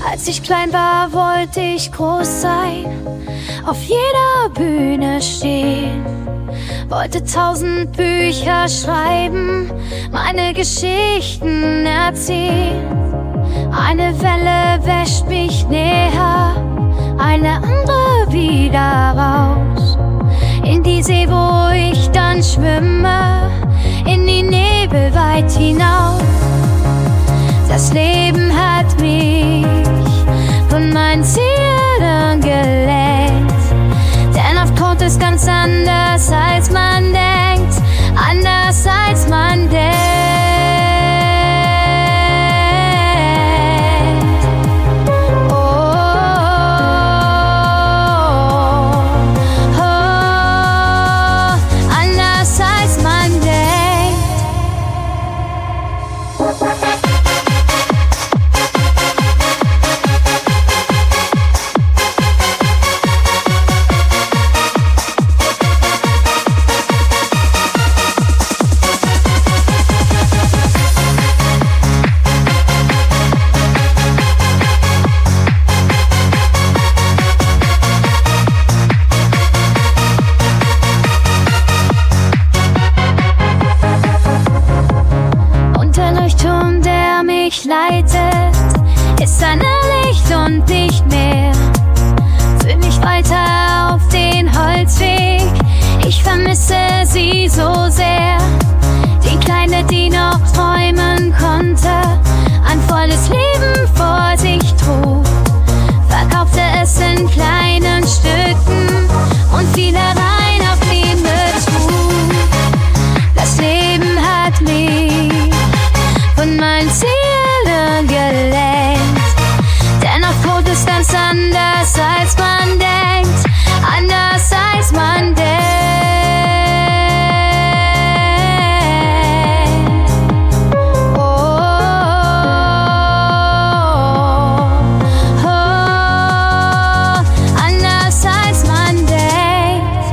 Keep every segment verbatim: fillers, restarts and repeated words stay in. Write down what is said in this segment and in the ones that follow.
Als ich klein war, wollte ich groß sein, auf jeder Bühne stehen, wollte tausend Bücher schreiben, meine Geschichten erzählen. Eine Welle wäscht mich näher, eine andere wieder raus, in die See, wo ich dann schwimme, in die Nebel weit hinaus. Das Leben hat mich von meinen Zielen gelenkt, denn oft kommt es ganz anders, als man denkt, anders als man denkt. Oh, oh, oh, anders als man denkt. Leitet, ist ein Licht und nicht mehr. Führ mich weiter auf den Holzweg, ich vermisse sie so sehr. Die Kleine, die noch träumen konnte, ein volles Leben vor sich trug, verkaufte es in kleinen Stücken und fiel herein auf den Betrug. Das Leben hat mich von meinen Zielen gelenkt, denn auf Tod ist ganz anders, als man denkt, anders als man denkt. Oh, oh, oh, anders als man denkt.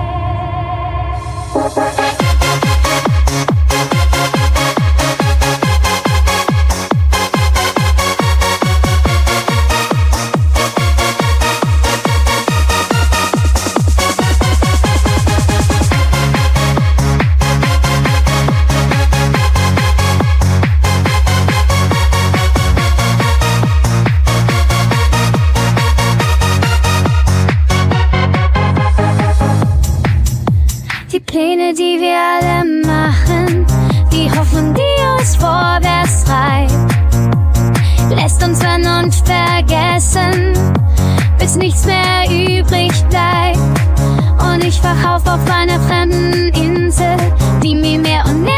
Die Pläne, die wir alle machen, die Hoffnung, die uns vorwärts treibt, lässt uns Vernunft vergessen, bis nichts mehr übrig bleibt. Und ich wach auf auf einer fremden Insel, die mir mehr und mehr